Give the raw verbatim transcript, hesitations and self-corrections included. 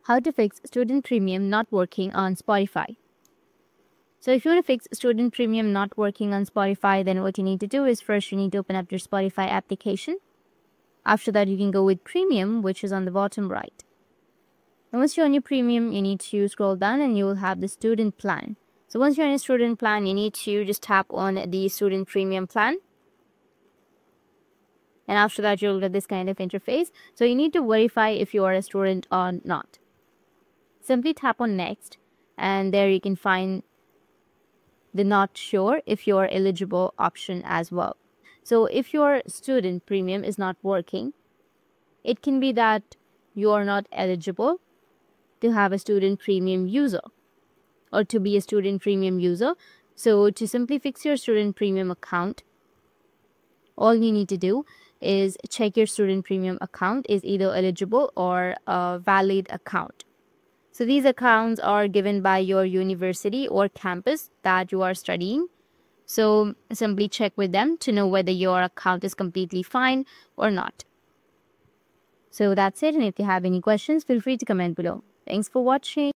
how to fix student premium not working on Spotify. So if you want to fix student premium not working on Spotify, then what you need to do is first you need to open up your Spotify application. After that, you can go with premium, which is on the bottom right. And once you're on your premium, you need to scroll down and you will have the student plan. So once you're in a student plan, you need to just tap on the student premium plan. And after that, you'll get this kind of interface. So you need to verify if you are a student or not. Simply tap on next, and there you can find the not sure if you're eligible option as well. So if your student premium is not working, it can be that you are not eligible to have a student premium user or to be a student premium user. So to simply fix your student premium account, all you need to do is check your student premium account is either eligible or a valid account. So these accounts are given by your university or campus that you are studying. So simply check with them to know whether your account is completely fine or not. So that's it. And if you have any questions, feel free to comment below. Thanks for watching.